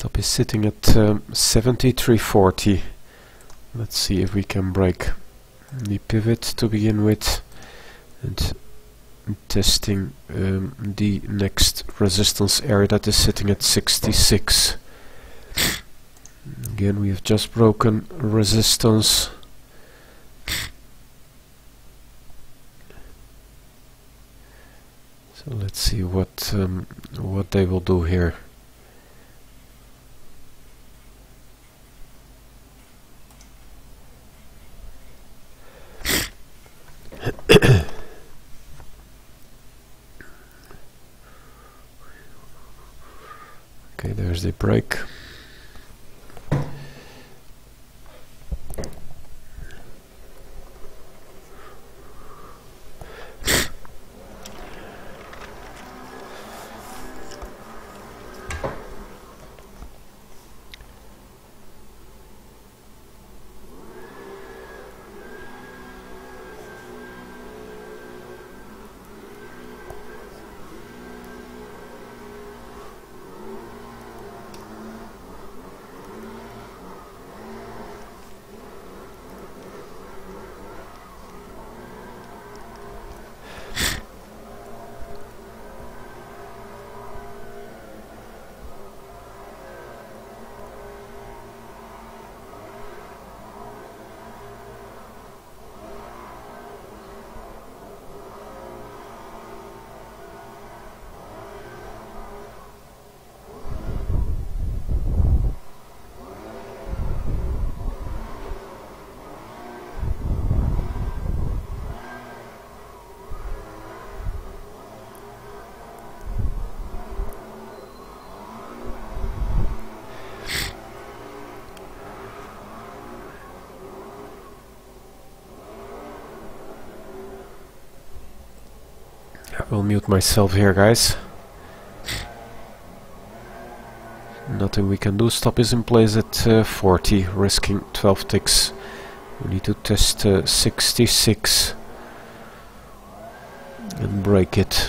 Stop is sitting at 73.40. Let's see if we can break the pivot to begin with, and testing the next resistance area that is sitting at 66. Again, we have just broken resistance. So let's see what they will do here. Okay, there's the break. I will mute myself here, guys. Nothing we can do. Stop is in place at 40, risking 12 ticks. We need to test 66 and break it.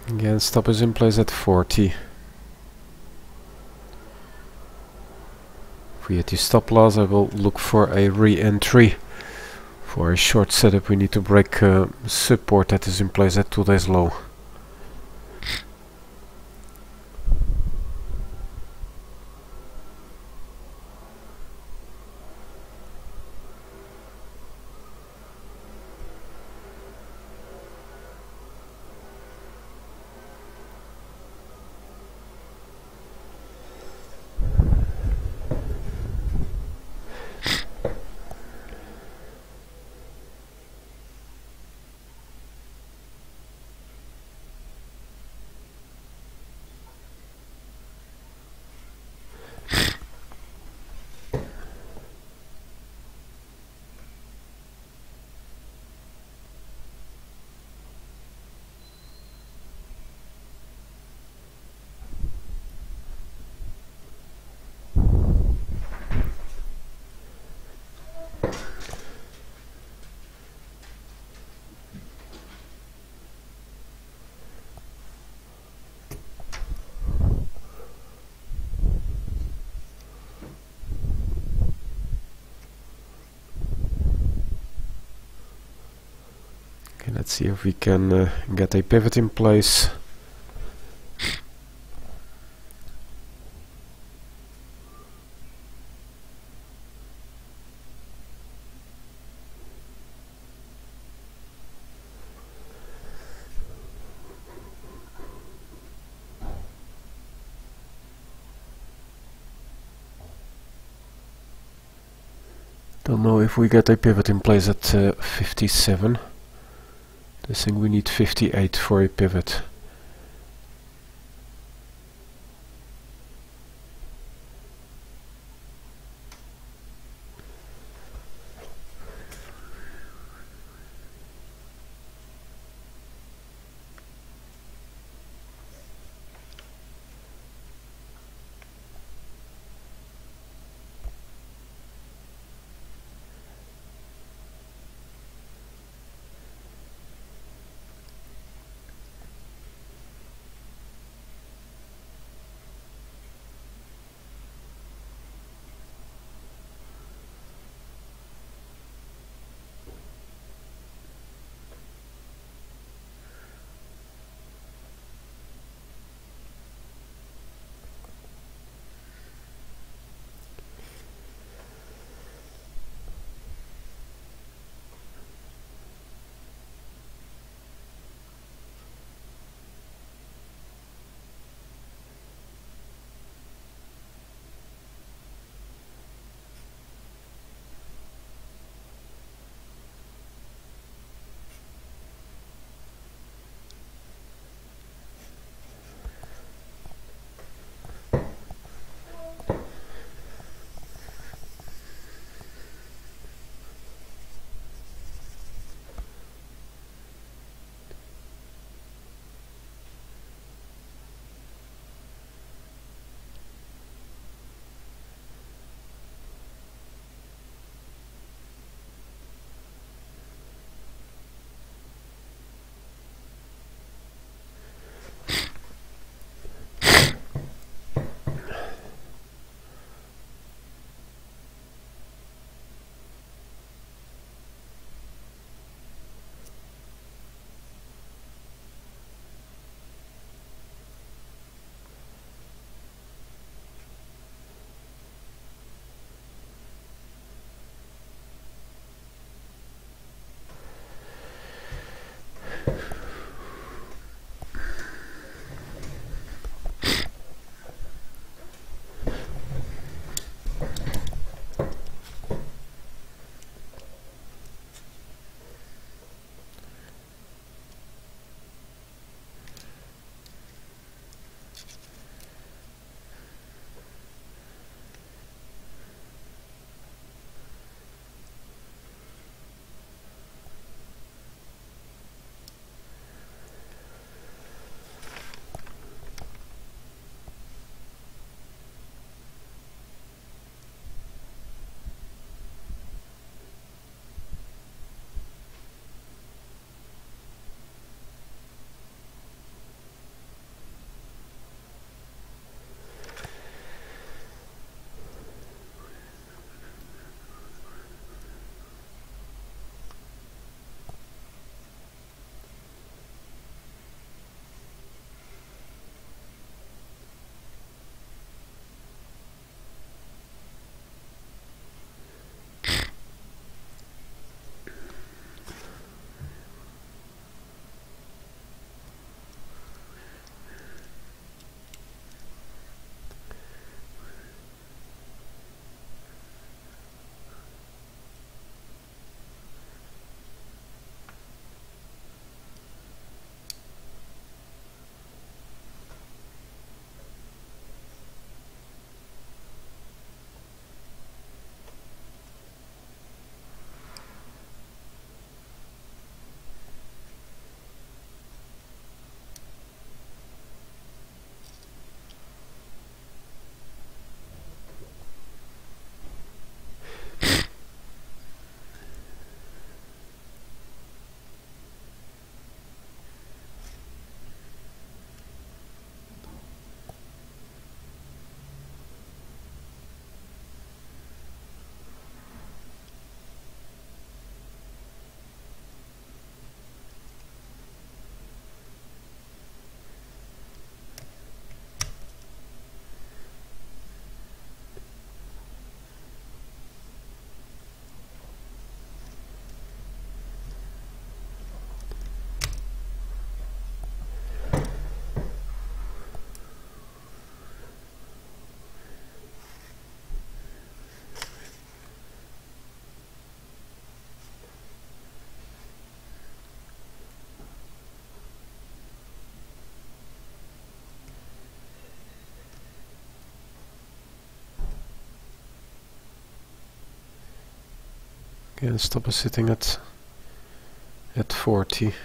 Again, stop is in place at 40. If we hit the stop loss, I will look for a re-entry. For a short setup, we need to break support that is in place at today's low. Let's see if we can get a pivot in place. Don't know if we get a pivot in place at 57. I think we need 58 for a pivot. Again, stop us sitting at 40.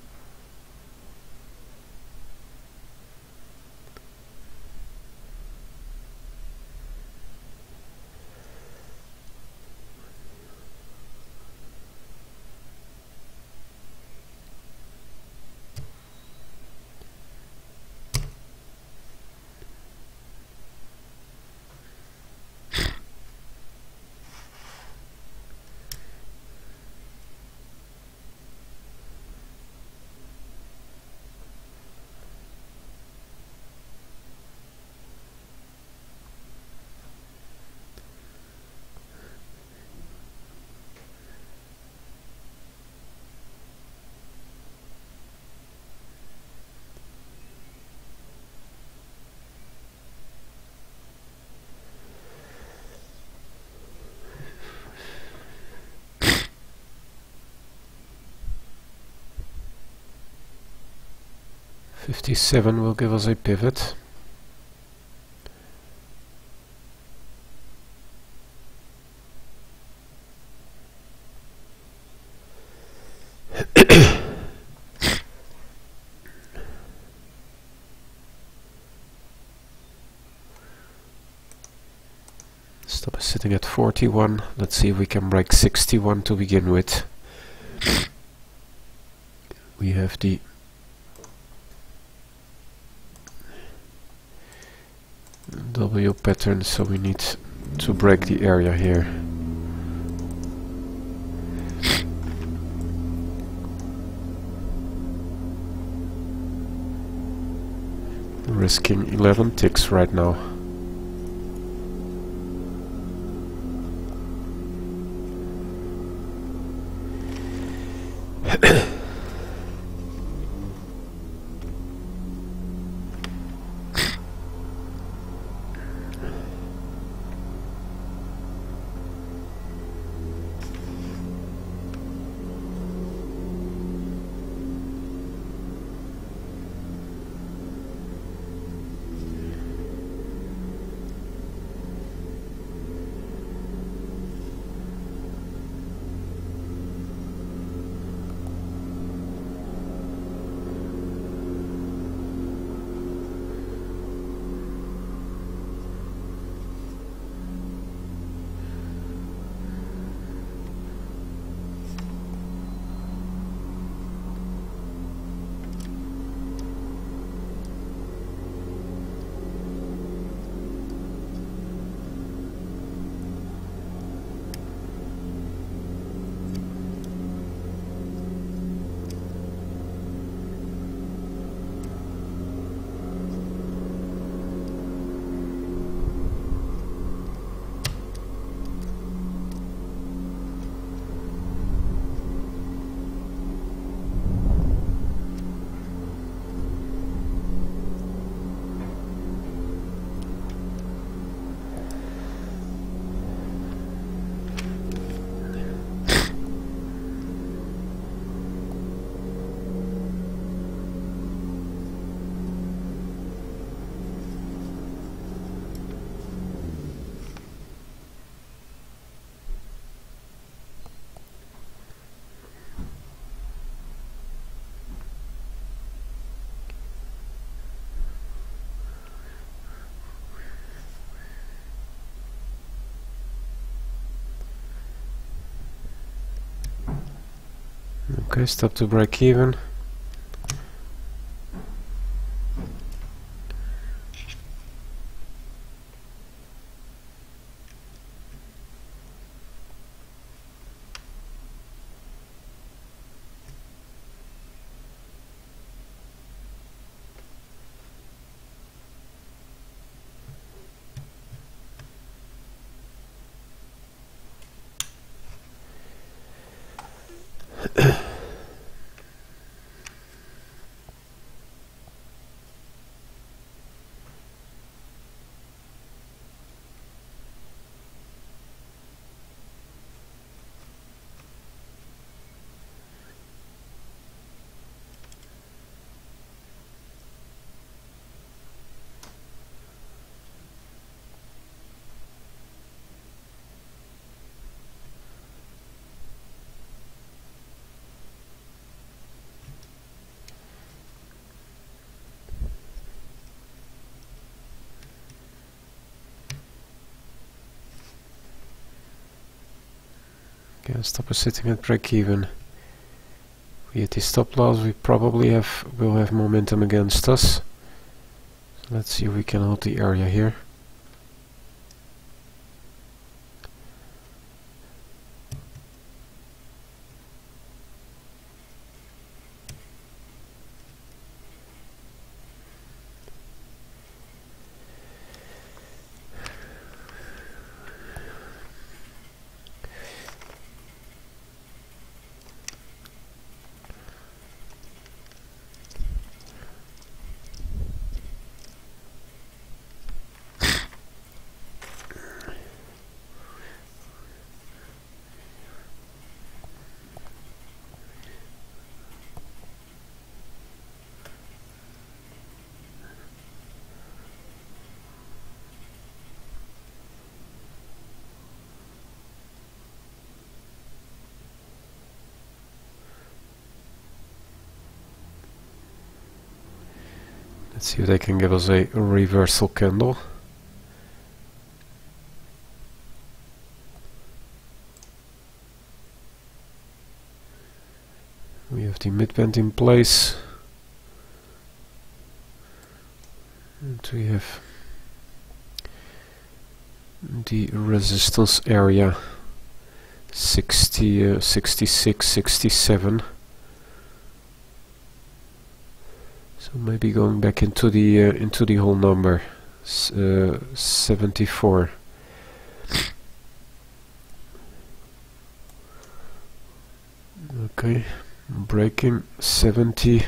.57 will give us a pivot. Stop is sitting at 41. Let's see if we can break 61 to begin with. We have the W pattern, so we need to break the area here. Risking 11 ticks right now. Okay, stop to break even. Okay, stop us sitting at break even. We hit the stop loss, we probably will have momentum against us. So let's see if we can hold the area here. Let's see if they can give us a reversal candle. We have the midband in place. And we have the resistance area 60, 66, 67. So maybe going back into the whole number 74. Okay, breaking 70.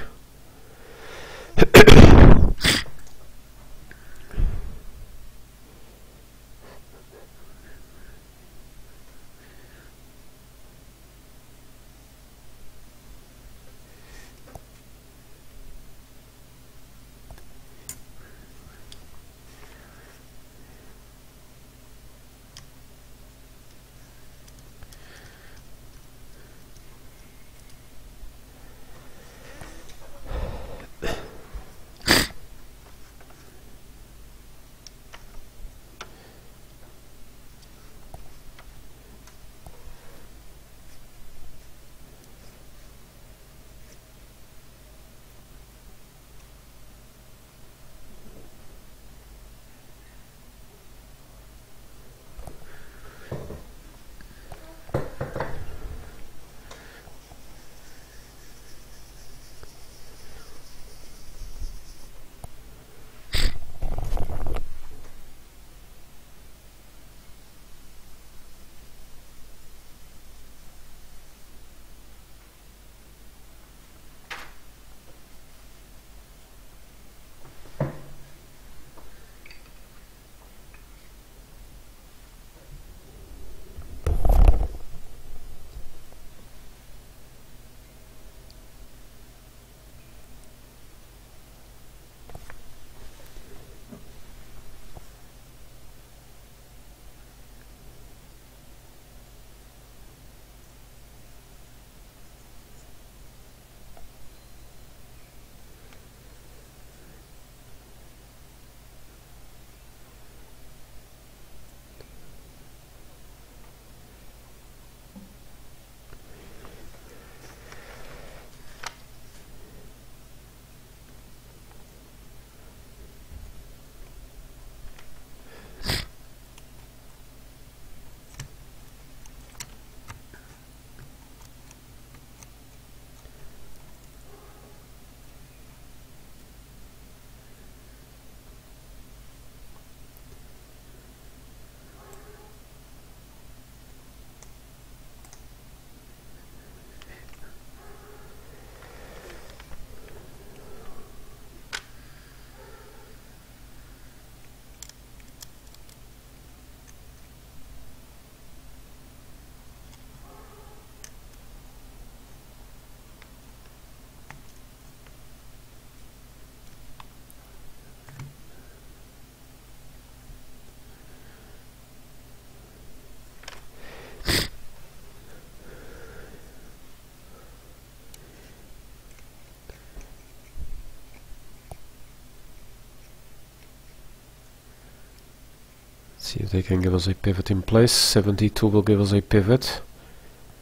See if they can give us a pivot in place. 72 will give us a pivot.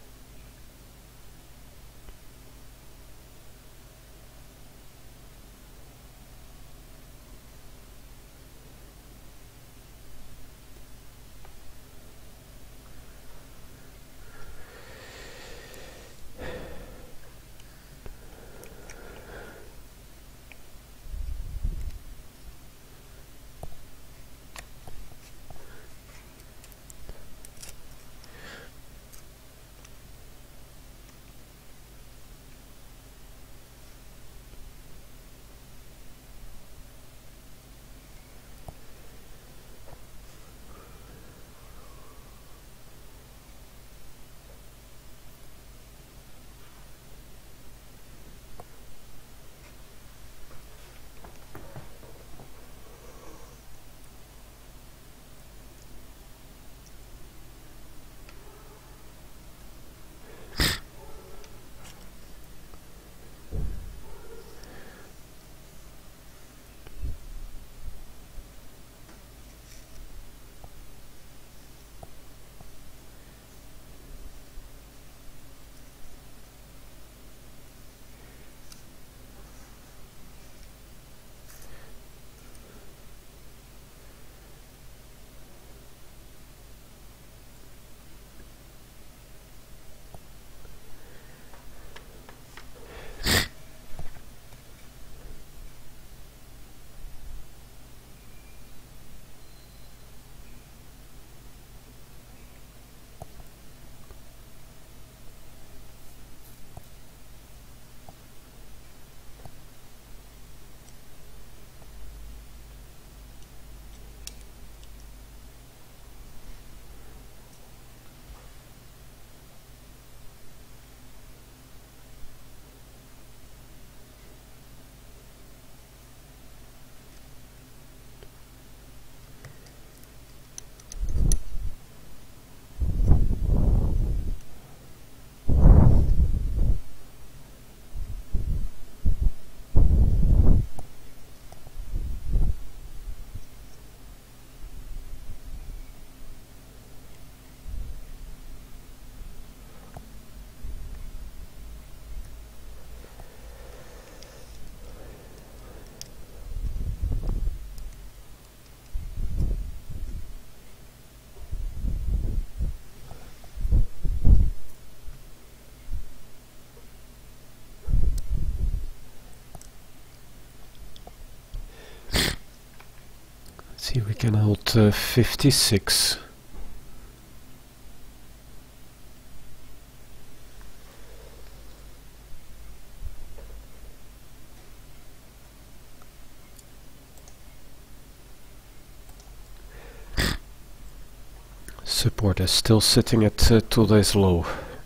See, we can hold 56. Support is still sitting at 2 days low.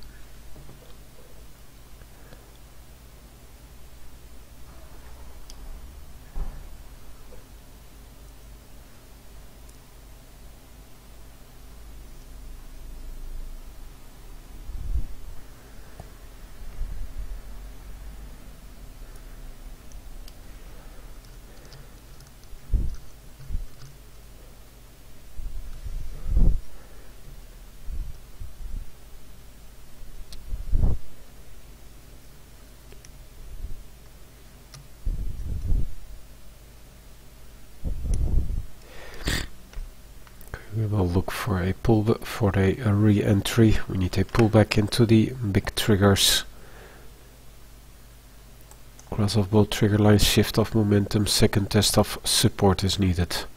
We will look for a re-entry. We need a pullback into the big triggers. Cross of both trigger lines, shift of momentum, second test of support is needed.